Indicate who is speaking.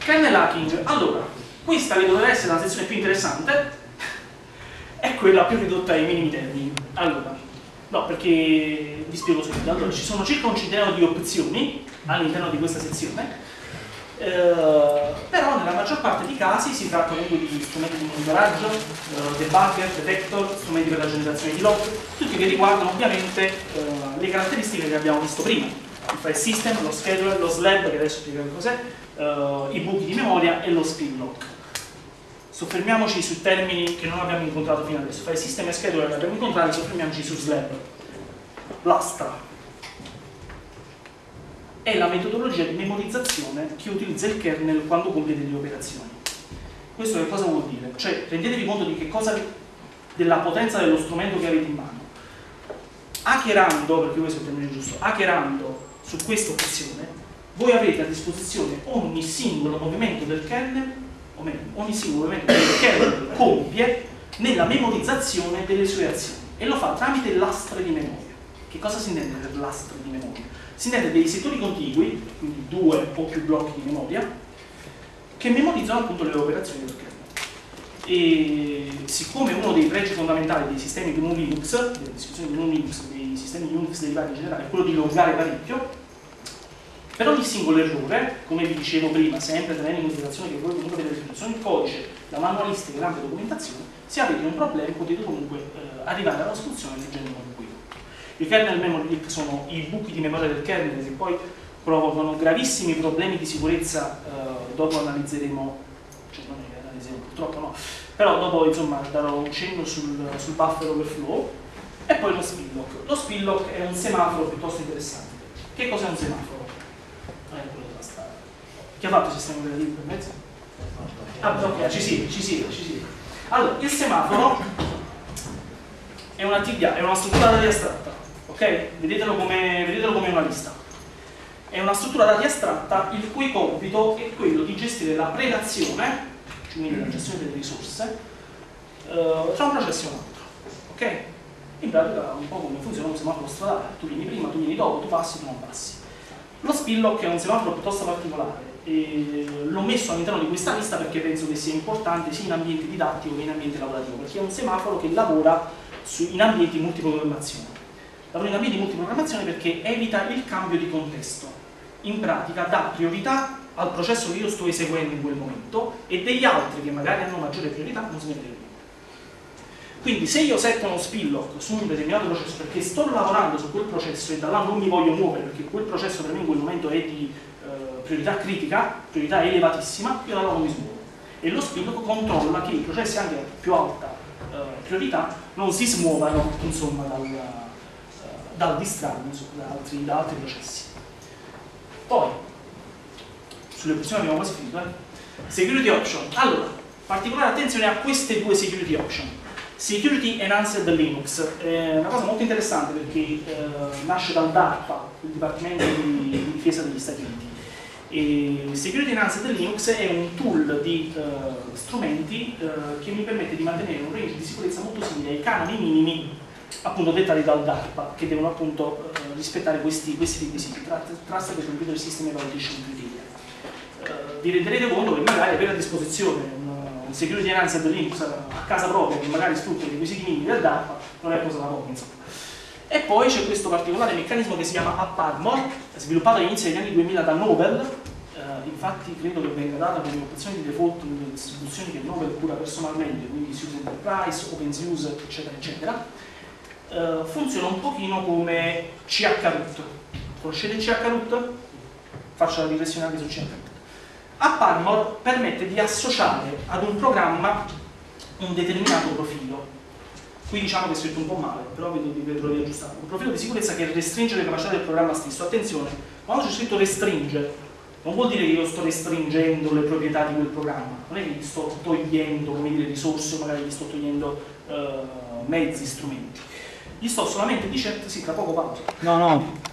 Speaker 1: Kernel hacking, allora, questa che dovrebbe essere la sezione più interessante è quella più ridotta ai minimi termini. Allora, no, perché vi spiego subito. Allora, ci sono circa un centinaio di opzioni all'interno di questa sezione, però nella maggior parte dei casi si tratta comunque di strumenti di monitoraggio, debugger, detector, strumenti per la generazione di log, tutti che riguardano ovviamente le caratteristiche che abbiamo visto prima, il file system, lo scheduler, lo slab, che adesso spiegherò cos'è, i buchi di memoria e lo spin lock. Soffermiamoci sui termini che non abbiamo incontrato fino adesso, file system e scheduler li abbiamo incontrati, soffermiamoci su slab. L'astra è la metodologia di memorizzazione che utilizza il kernel quando compie delle operazioni. Questo che cosa vuol dire? Cioè, rendetevi conto di che cosa, della potenza dello strumento che avete in mano. Hackerando, perché questo è il termine giusto, hackerando su questa opzione, voi avrete a disposizione ogni singolo movimento del kernel, o meglio, ogni singolo movimento che il kernel compie nella memorizzazione delle sue azioni, e lo fa tramite lastre di memoria. Che cosa si intende per lastre di memoria? Si intende dei settori contigui, quindi 2 o più blocchi di memoria, che memorizzano appunto le operazioni del kernel. E siccome uno dei pregi fondamentali dei sistemi GNU Linux, delle discussioni GNU Linux, dei sistemi Unix derivati in generale, è quello di loggare parecchio, per ogni singolo errore, come vi dicevo prima, sempre tenendo in considerazione che voi comunque avete l'istruzione di codice, la manualistica e l'ampia documentazione, se avete un problema potete comunque arrivare alla soluzione leggendo un guida. I kernel memory leak sono i buchi di memoria del kernel che poi provocano gravissimi problemi di sicurezza, dopo analizzeremo, cioè non ne analizzeremo purtroppo no, però dopo insomma darò un cenno sul buffer overflow. E poi lo spin lock. Lo spin lock è un semaforo piuttosto interessante. Che cos'è un semaforo? Quello della strada. Chi ha fatto il sistema operativo per mezzo? Ah, ok, ci siete. Allora, il semaforo è una TDA, è una struttura dati astratta, ok? Vedetelo come una lista. È una struttura dati astratta il cui compito è quello di gestire la prelazione, quindi la gestione delle risorse, tra un processo e un altro, ok? In pratica un po' come funziona un semaforo stradale, tu vieni prima, tu vieni dopo, tu passi, tu non passi. Lo spin lock è un semaforo piuttosto particolare e l'ho messo all'interno di questa lista perché penso che sia importante sia in ambiente didattico che in ambiente lavorativo, perché è un semaforo che lavora in ambienti multiprogrammazione. Lavora in ambienti multiprogrammazione perché evita il cambio di contesto. In pratica dà priorità al processo che io sto eseguendo in quel momento e degli altri che magari hanno maggiore priorità non se ne frega. Quindi se io setto uno spin lock su un determinato processo perché sto lavorando su quel processo e da là non mi voglio muovere perché quel processo per me in quel momento è di priorità critica, priorità elevatissima, io da là non mi smuovo. E lo spin lock controlla che i processi anche a più alta priorità non si smuovano insomma dal distratto da altri processi. Poi sulle opzioni abbiamo quasi finito. Security option. Allora, particolare attenzione a queste due security option. Security Enhanced Linux è una cosa molto interessante perché nasce dal DARPA, il Dipartimento di Difesa degli Stati Uniti. E Security Enhanced Linux è un tool di strumenti che mi permette di mantenere un range di sicurezza molto simile ai canoni minimi appunto dettati dal DARPA, che devono appunto rispettare questi requisiti, Trusted Computer System Evaluation Criteria. Vi renderete conto che magari avere a disposizione un Security Enhanced Linux a casa propria che magari sfrutta i requisiti minimi del DARPA non è cosa da poco, insomma. E poi c'è questo particolare meccanismo che si chiama AppArmor, sviluppato all'inizio degli anni 2000 da Novell, infatti credo che venga data come opzione di default in delle distribuzioni che Novell cura personalmente, quindi SUSE Enterprise, OpenSUSE, eccetera, eccetera. Funziona un pochino come chroot. Conoscete chroot? Faccio la digressione anche su chroot. AppArmor permette di associare ad un programma un determinato profilo. Qui diciamo che è scritto un po' male, però vedrò di aggiustare. Un profilo di sicurezza che restringe le capacità del programma stesso. Attenzione, quando c'è scritto restringe, non vuol dire che io sto restringendo le proprietà di quel programma, non è che gli sto togliendo, come dire, risorse o magari gli sto togliendo mezzi, strumenti. Gli sto solamente dicendo, sì, tra poco pausa.
Speaker 2: No,